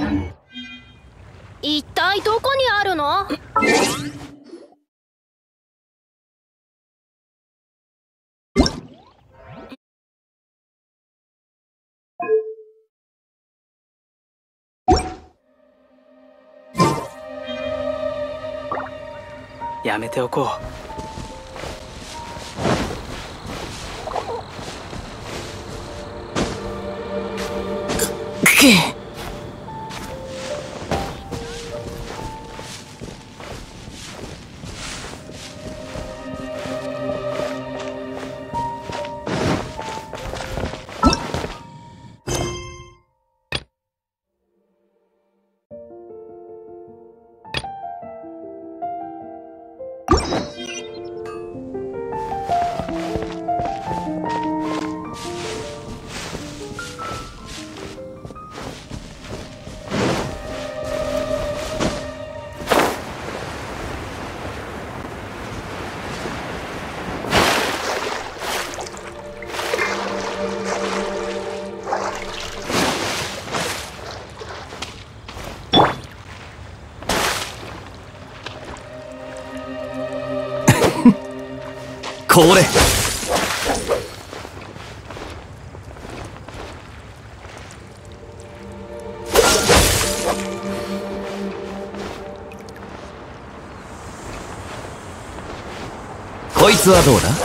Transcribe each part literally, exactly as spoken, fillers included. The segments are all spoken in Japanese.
一体どこにあるの？ やめておこう。くっこれこいつはどうだ？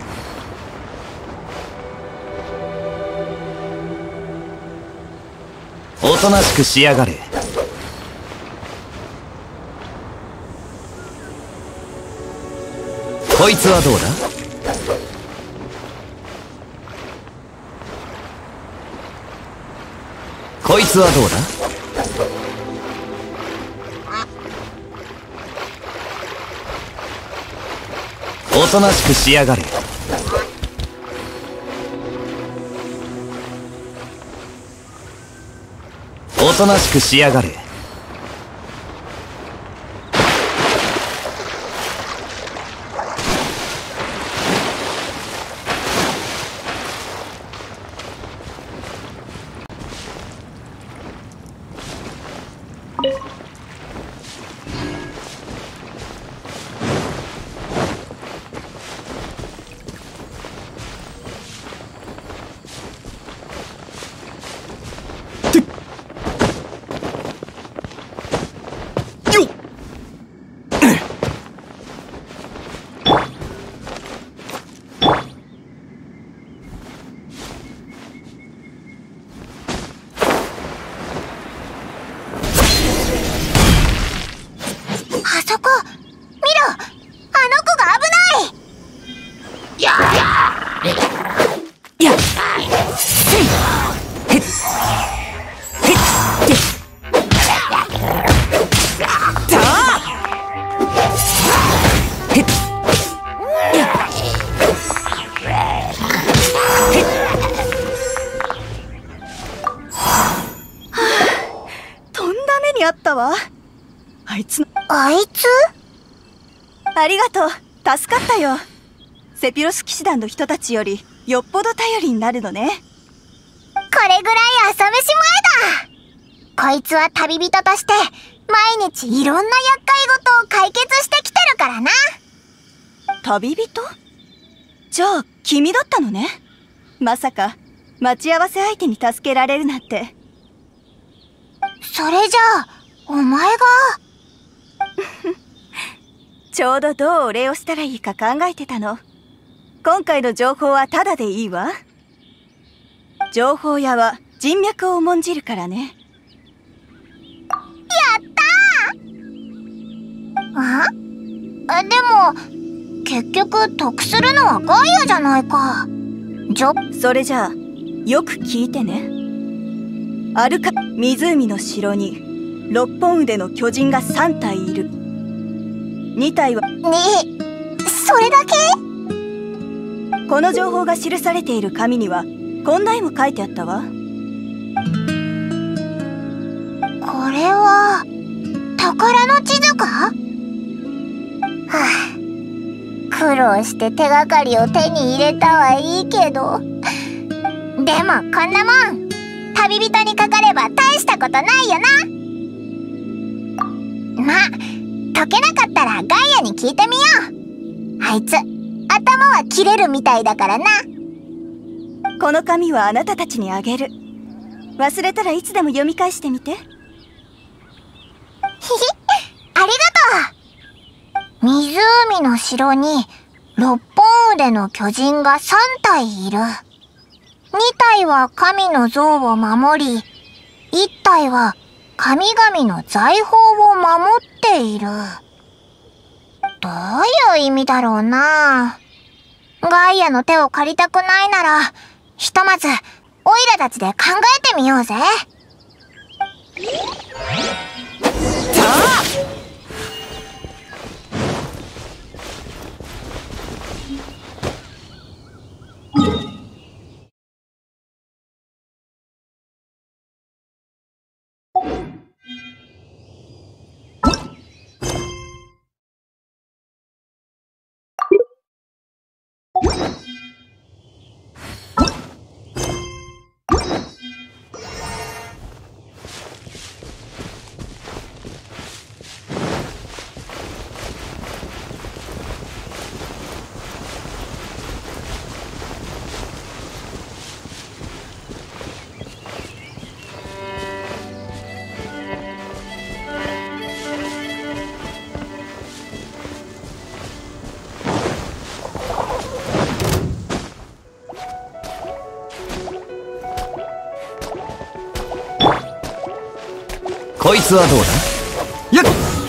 おとなしくしやがれ。こいつはどうだ？こいつはどうだ？おとなしくしやがれ。おとなしくしやがれ。 あいつあいつありがとう。助かったよ。セピロス騎士団の人たちよりよっぽど頼りになるのね。 これぐらい朝飯前だ。こいつは旅人として毎日いろんな厄介事を解決してきてるからな。 旅人？じゃあ君だったのね。まさか待ち合わせ相手に助けられるなんて。 それじゃあお前がちょうどどうお礼をしたらいいか考えてたの。今回の情報はタダでいいわ。情報屋は人脈を重んじるからね。 やったー。あ？でも結局得するのはガイアじゃないか。じゃそれじゃあよく聞いてね。アルカ湖の城に六本腕の巨人がさん体いる。に体はねえ、それだけ？ この情報が記されている紙にはこんな絵も書いてあったわ。これは宝の地図か？はあ、苦労して手がかりを手に入れたはいいけど、でもこんなもん旅人にかかれば大したことないよな。 ま、解けなかったらガイアに聞いてみよう。あいつ、頭は切れるみたいだからな。 この紙はあなたたちにあげる。忘れたらいつでも読み返してみて。 ひひ、ありがとう。湖の城に六本腕の巨人がさんたいいる。にたいは神の像を守り、いったいは神々の財宝を守っている。どういう意味だろうな。ガイアの手を借りたくないなら、ひとまずオイラたちで考えてみようぜ。 こいつはどうだ。やっ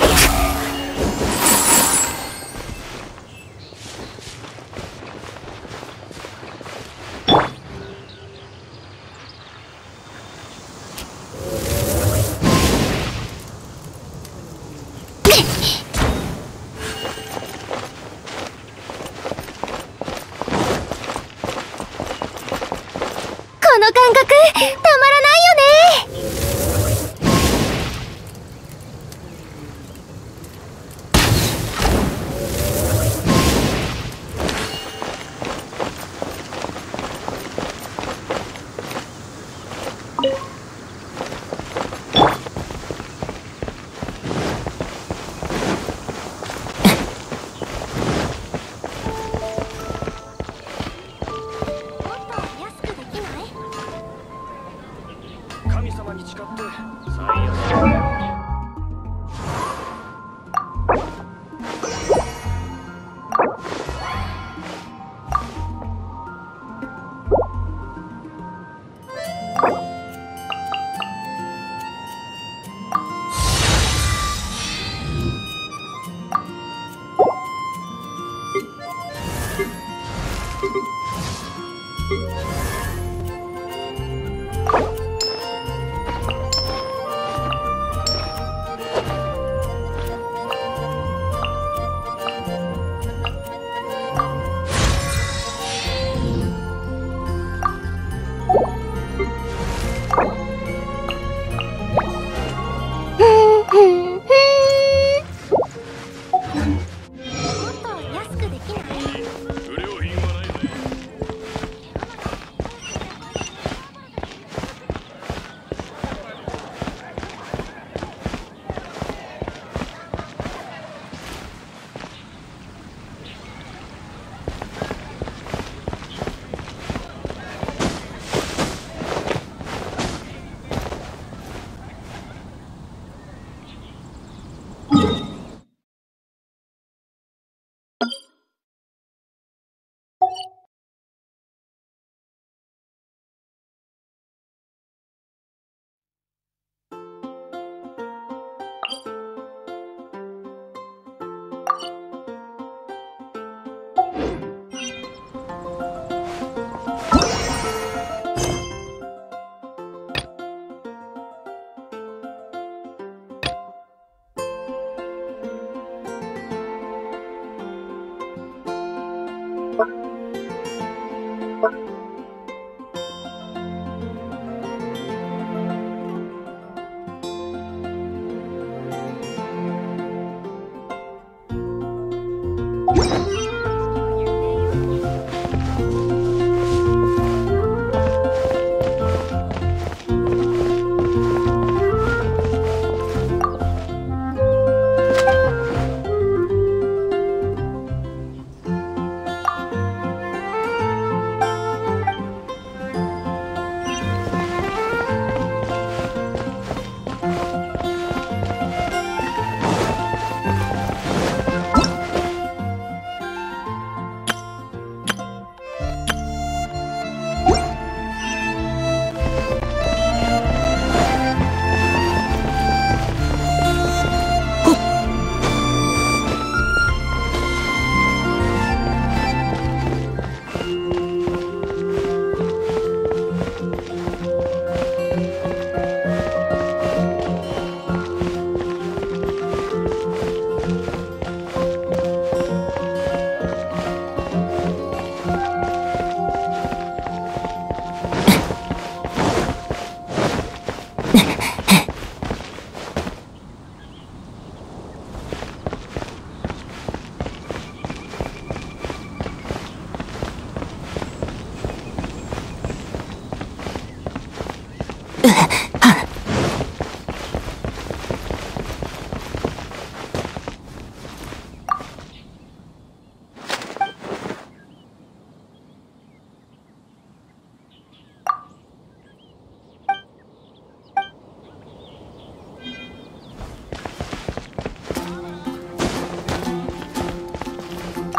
この感覚たまらないよね。 神様に誓って最悪。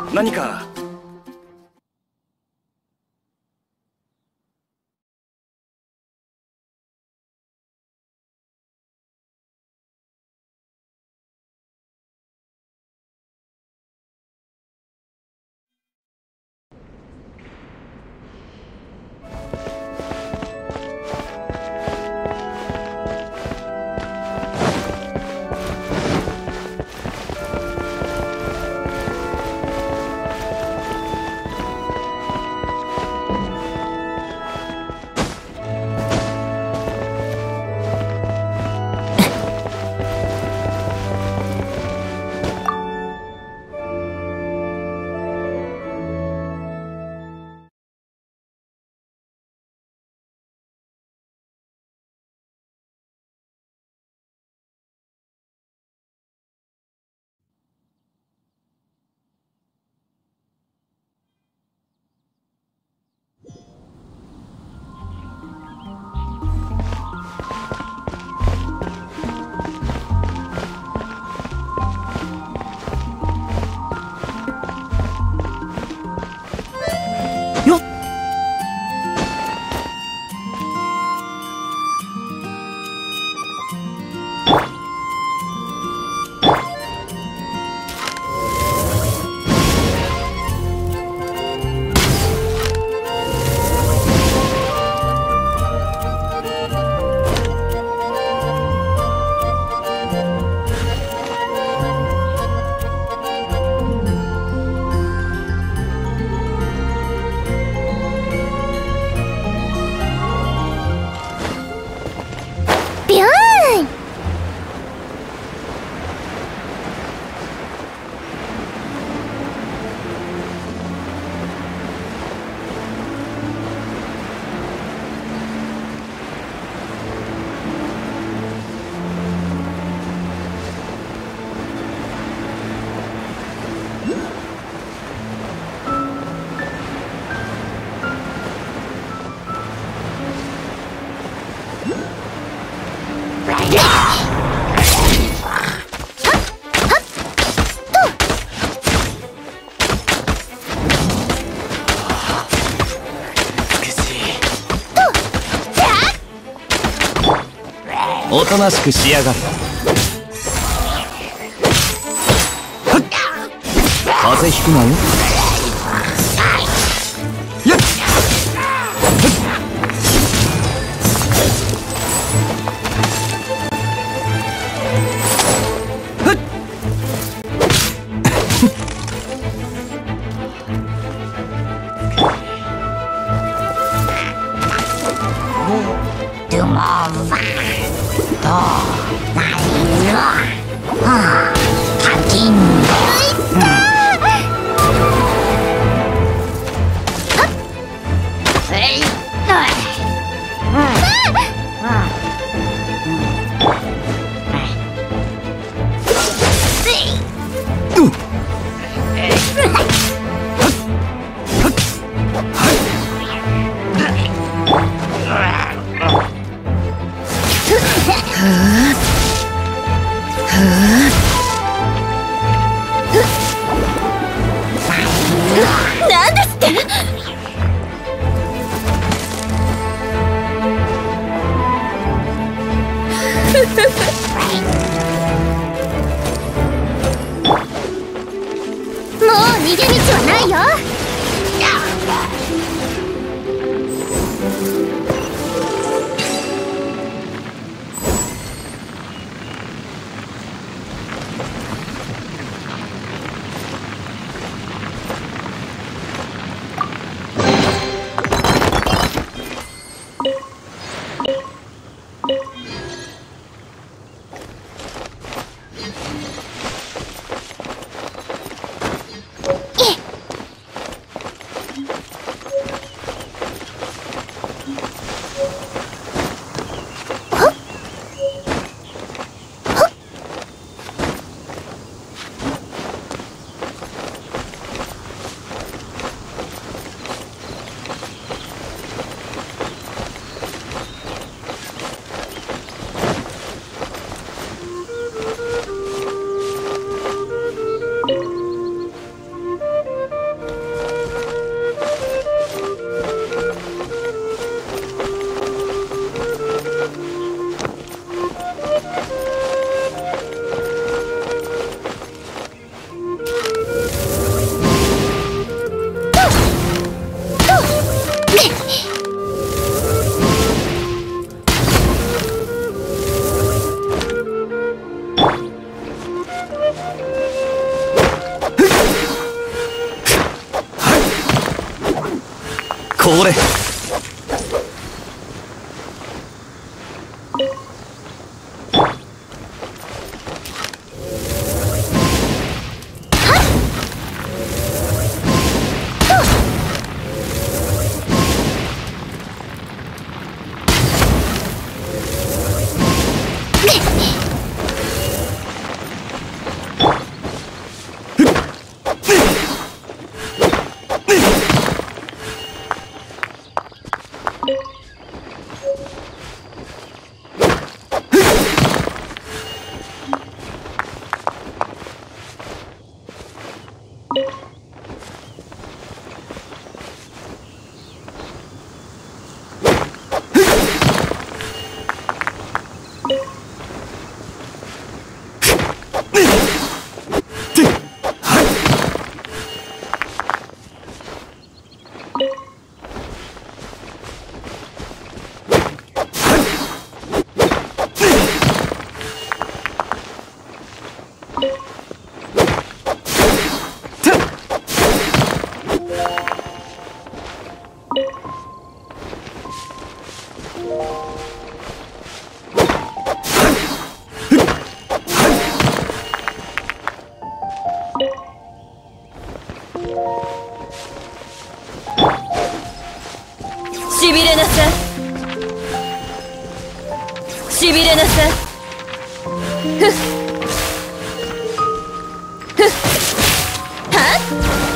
何か。 おとなしくしやがる。風邪ひくなよ。やっなんですって。もう逃げ道はないよ。 これしびれなさい、しびれなさい。ふっふっはっ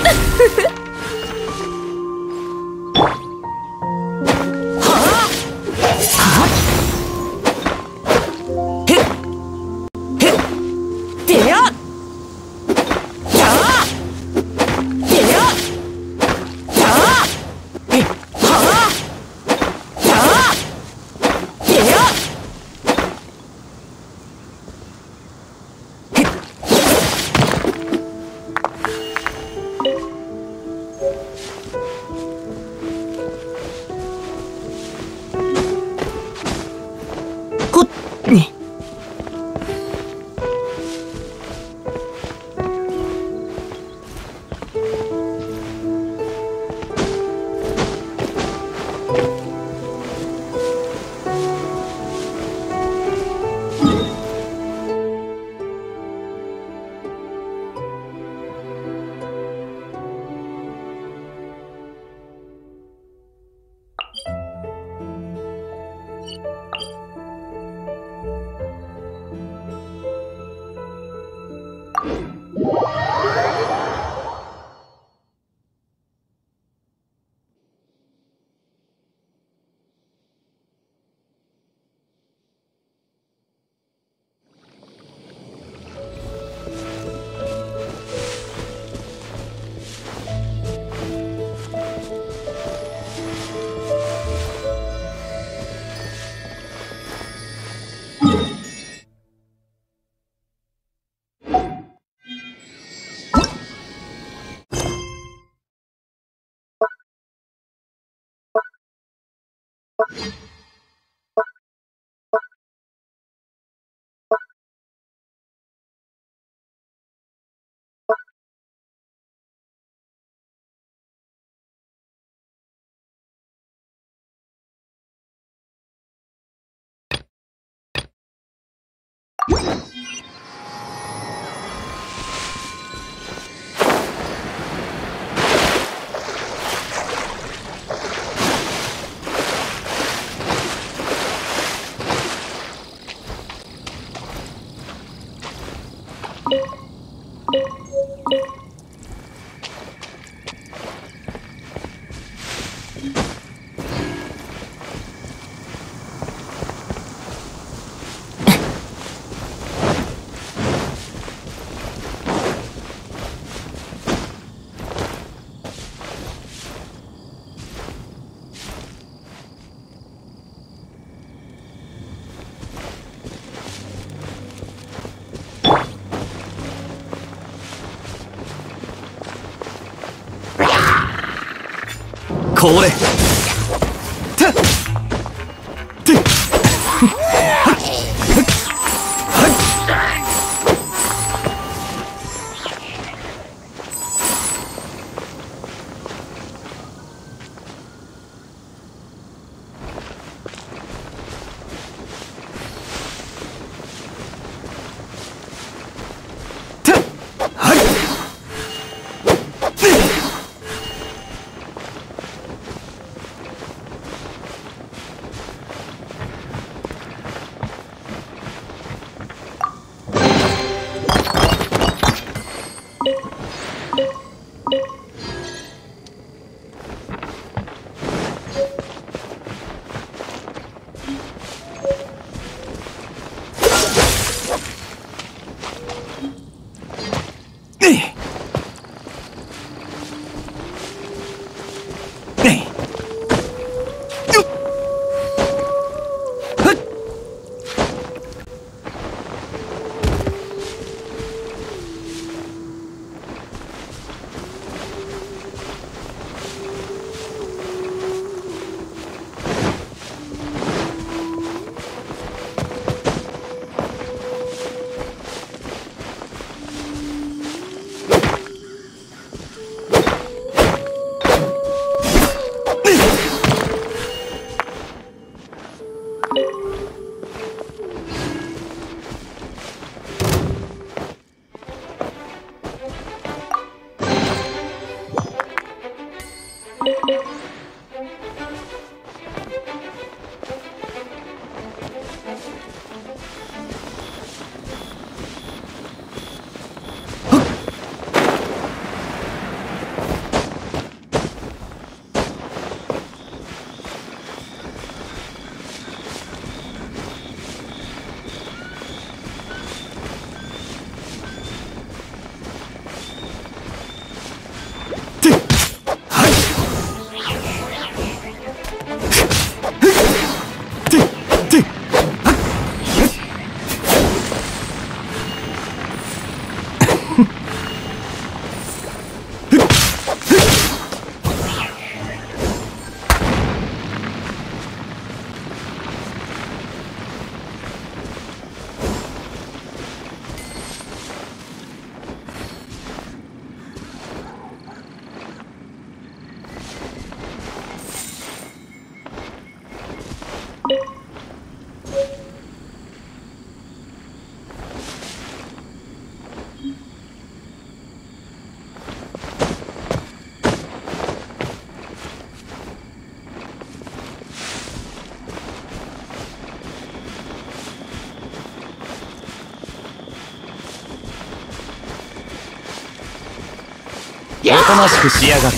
これたってっおとなしくしやがる。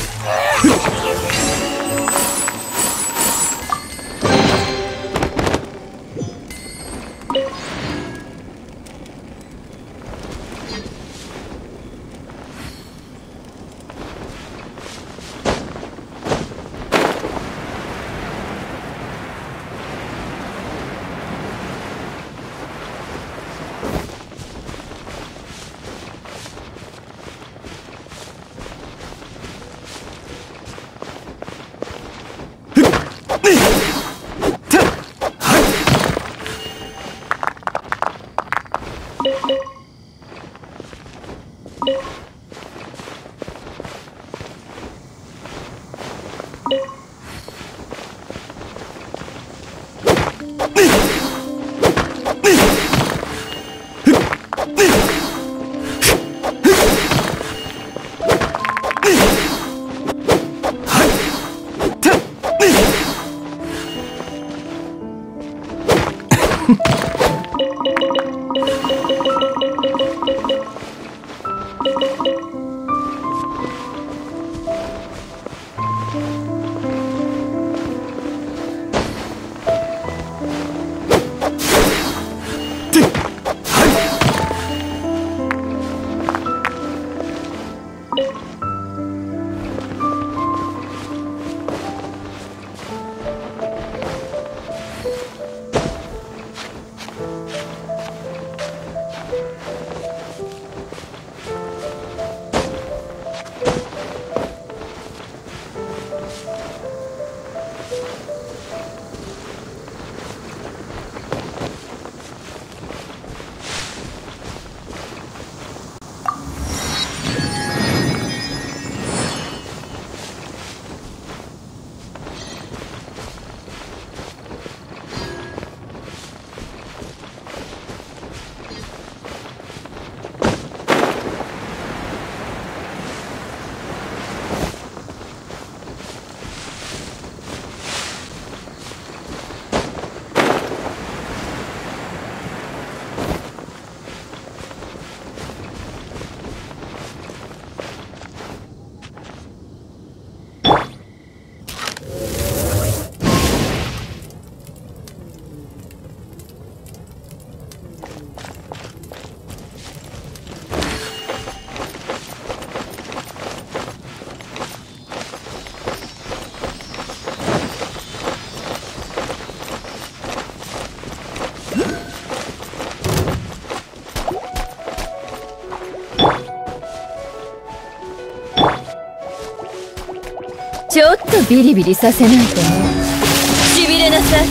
ちょっとビリビリさせないとね。しびれなさい。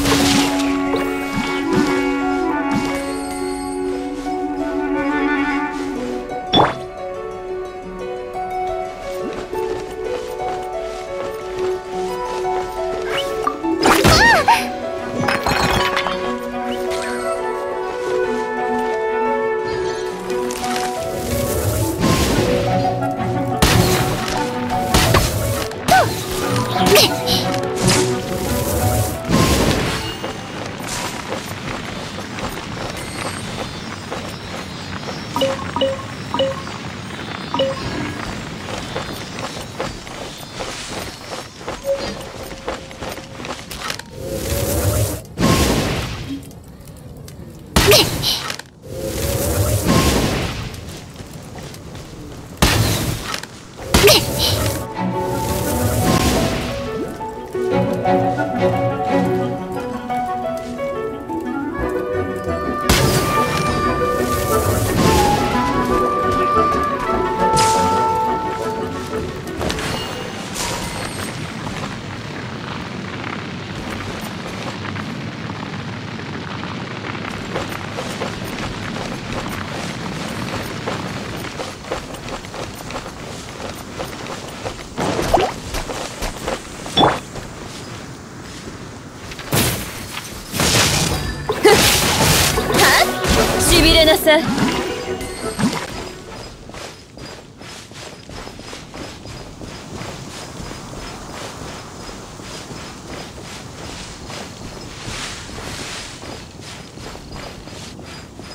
しびれなさい。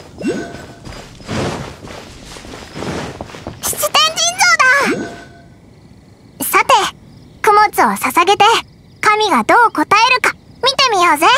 七天神像だ。 を捧げて神がどう答えるか見てみようぜ。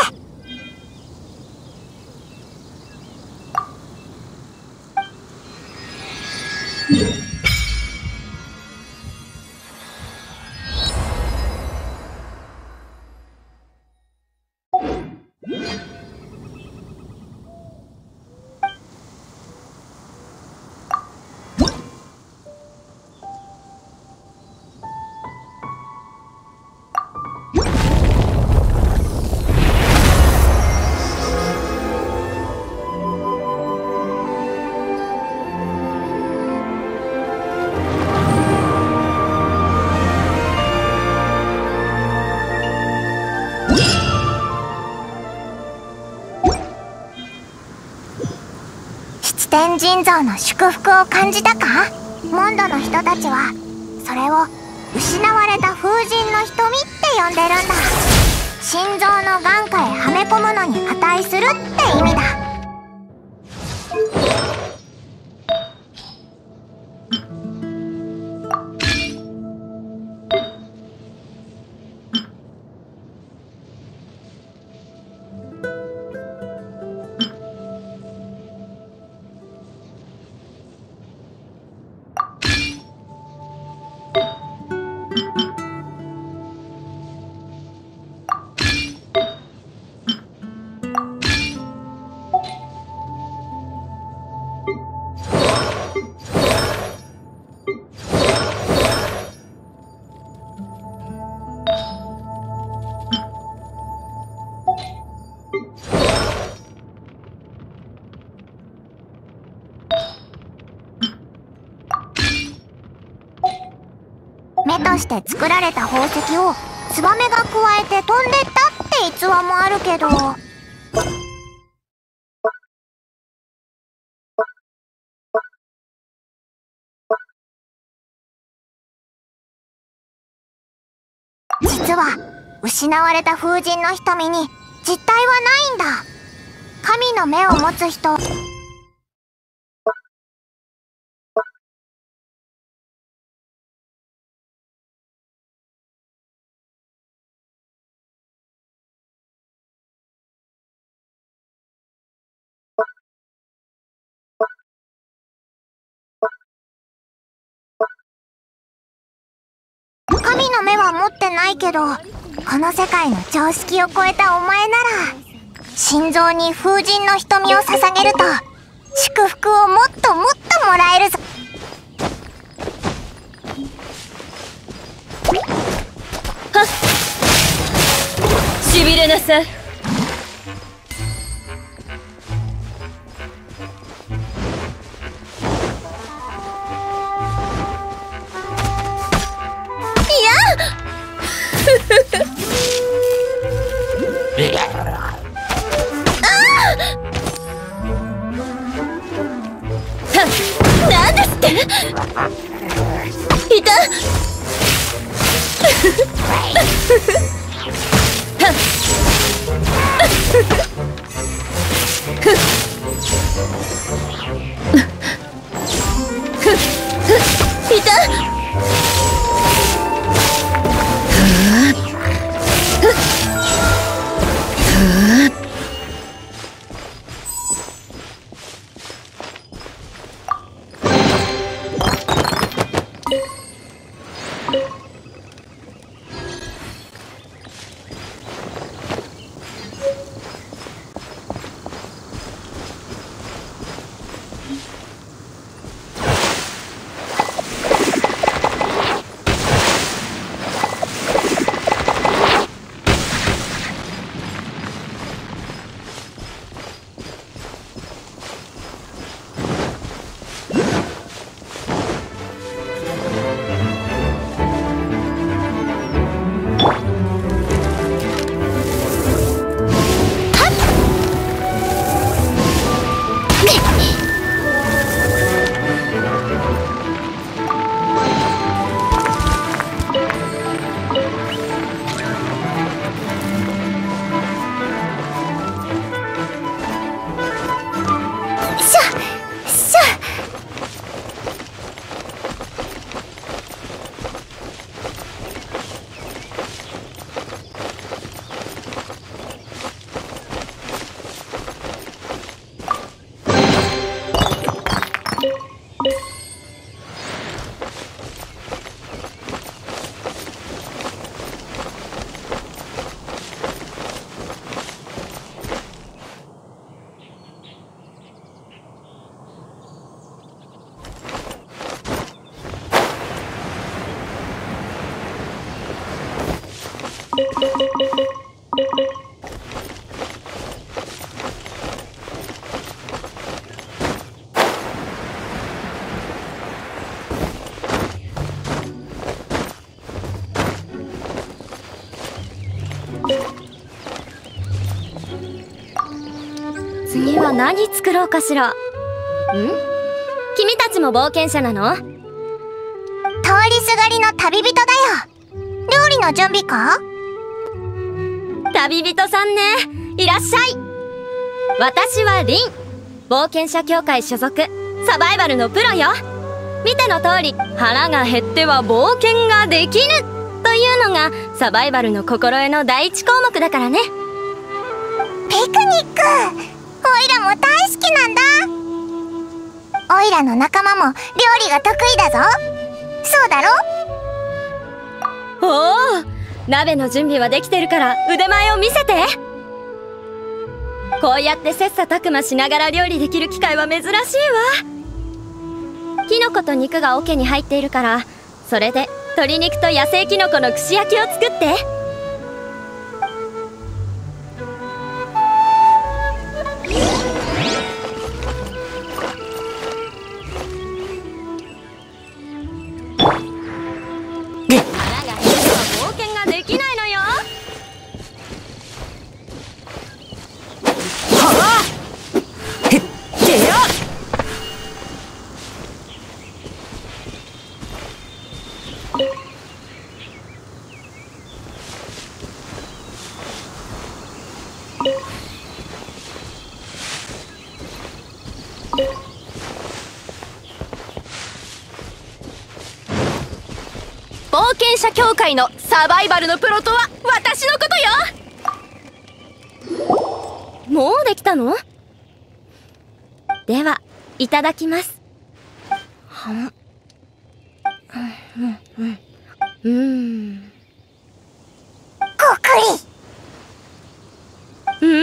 天神像の祝福を感じたか？モンドの人たちはそれを失われた風神の瞳って呼んでるんだ。心臓の眼下へはめ込むのに値するって意味だ。目として作られた宝石をツバメがくわえて飛んでったって逸話もあるけど、実は失われた風神の瞳に実体はないんだ。神の目を持つ人神の目は持ってないけど、この世界の常識を超えたお前なら心臓に風神の瞳を捧げると祝福をもっともっともらえるぞ。 はっ、しびれなさい。なんですっていたいた次は何作ろうかしら。ん？君たちも冒険者なの？ 通りすがりの旅人だよ。料理の準備か？ 旅人さんね。いらっしゃい。私はリン。冒険者協会所属、サバイバルのプロよ。見ての通り、腹が減っては冒険ができぬというのがサバイバルの心得の第一項目だからね。 ピクニック、オイラも大好きなんだ。オイラの仲間も料理が得意だぞ。そうだろ？ おお、鍋の準備はできてるから腕前を見せて。こうやって切磋琢磨しながら料理できる機会は珍しいわ。キノコと肉が桶に入っているから、それで鶏肉と野生キノコの串焼きを作って。 冒険者協会のサバイバルのプロとは私のことよ。 もうできたの？では、いただきます。はん。うん、うん、うん。うん。 ごくり。うん、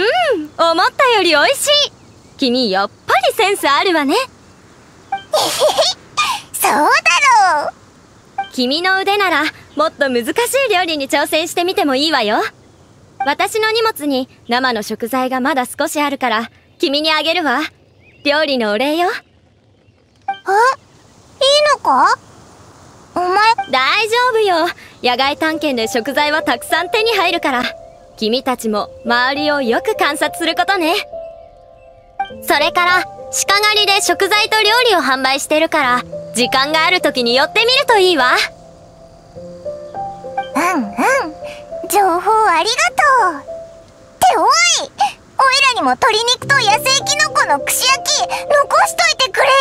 思ったより美味しい。君、やっぱりセンスあるわね。 そうだろう。 君の腕ならもっと難しい料理に挑戦してみてもいいわよ。私の荷物に生の食材がまだ少しあるから君にあげるわ。料理のお礼よ。 え？いいのか？お前。 大丈夫よ。野外探検で食材はたくさん手に入るから、君たちも周りをよく観察することね。それから鹿狩りで食材と料理を販売してるから、時間がある時に寄ってみるといいわ。 うんうん、情報ありがとう。っておい、おいらにも鶏肉と野生キノコの串焼き残しといてくれよ。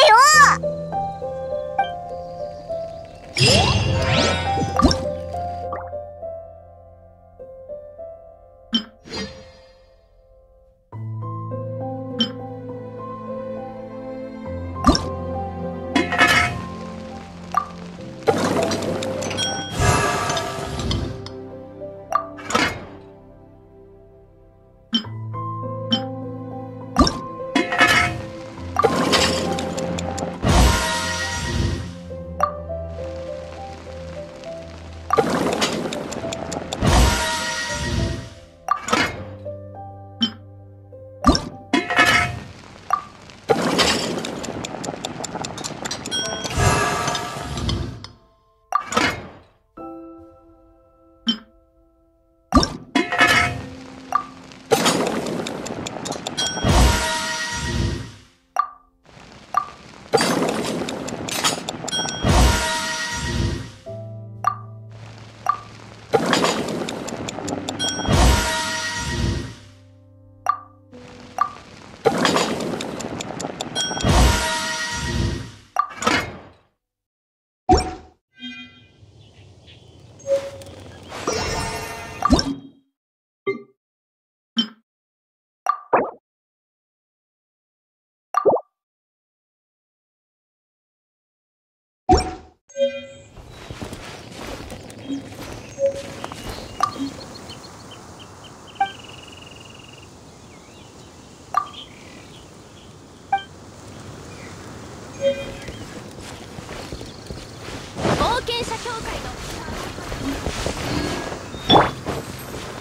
冒険者協会の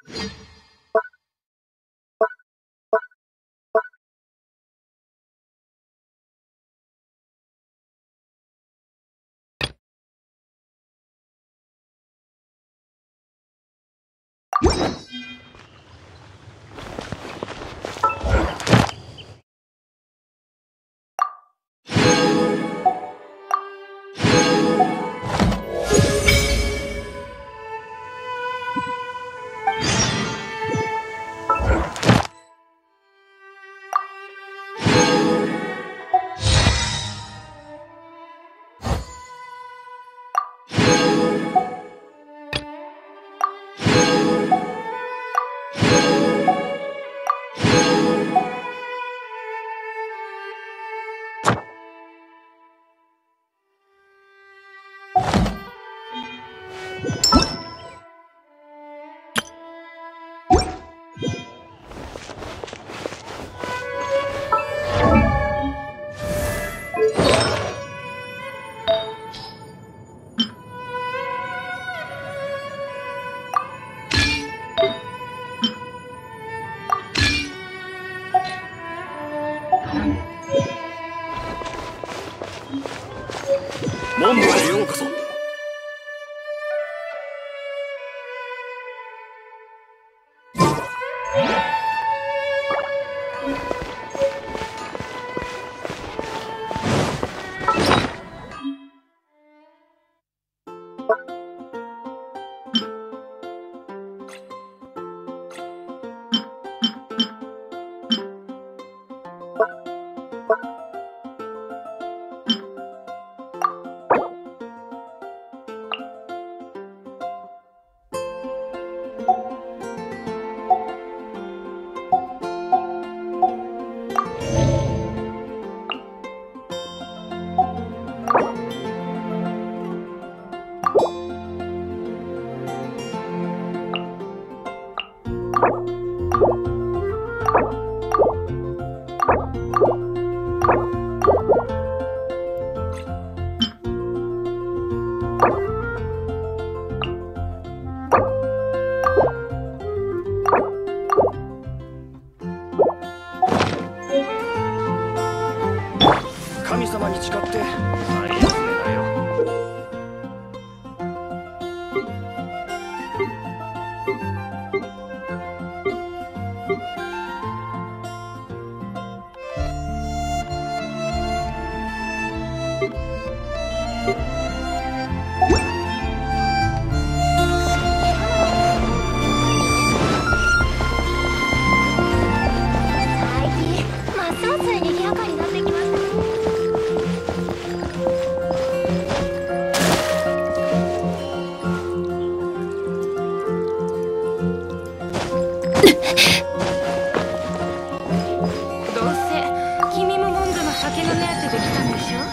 門部へようこそ。神様に誓って最安値だよ。 最近ますます賑やかになってきました。 どうせ君もモンズの酒の目当てで来たんでしょ。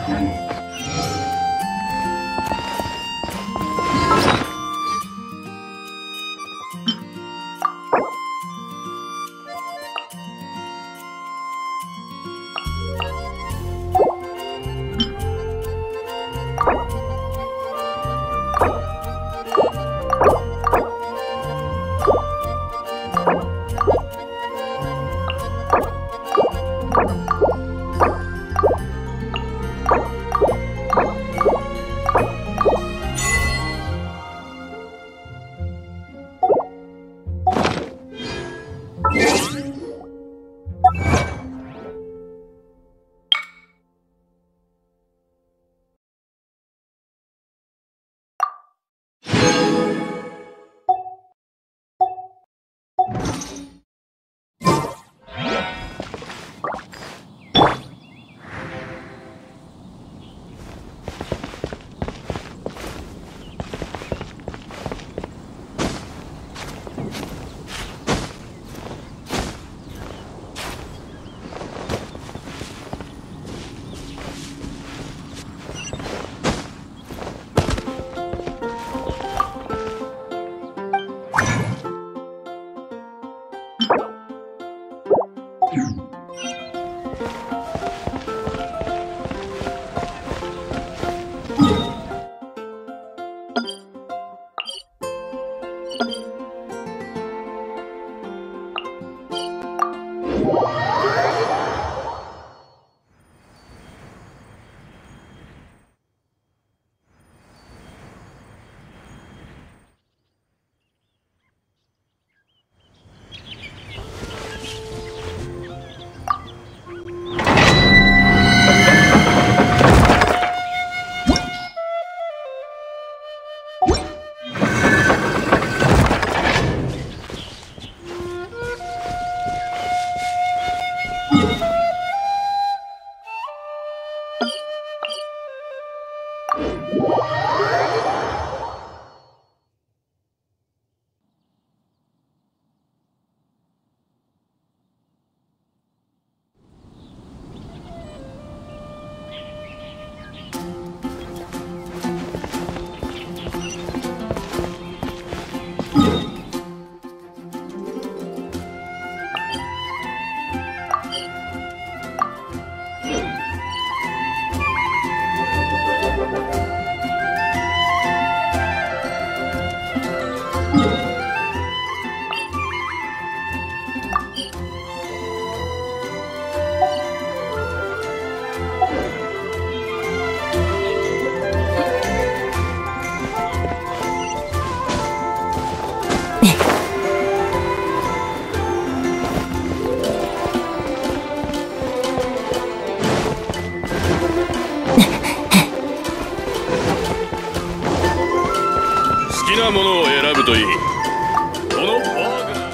好きなものを選ぶといい。このバーガー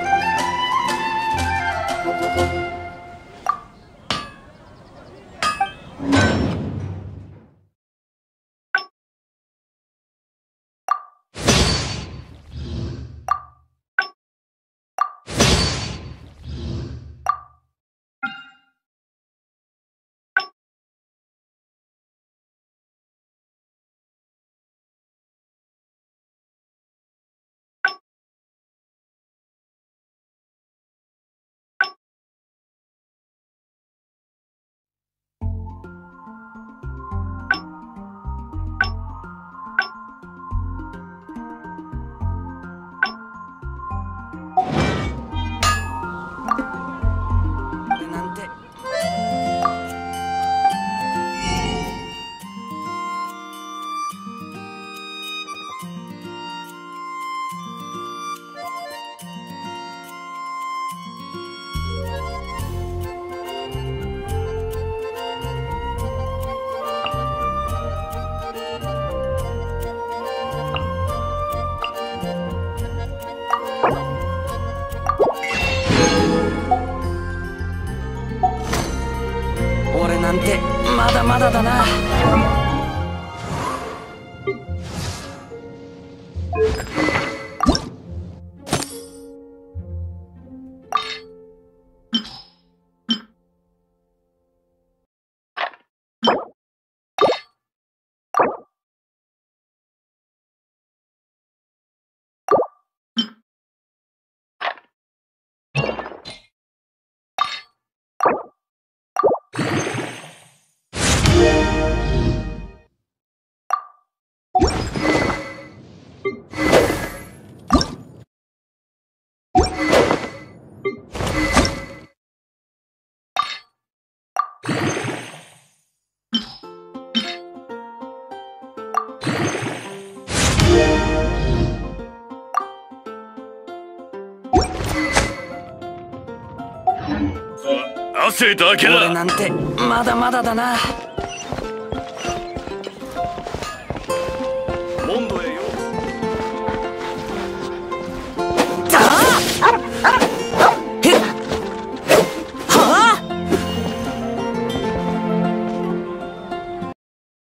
俺なんてまだまだだな。 汗だけだ。 俺なんてまだまだだな。 モンドへ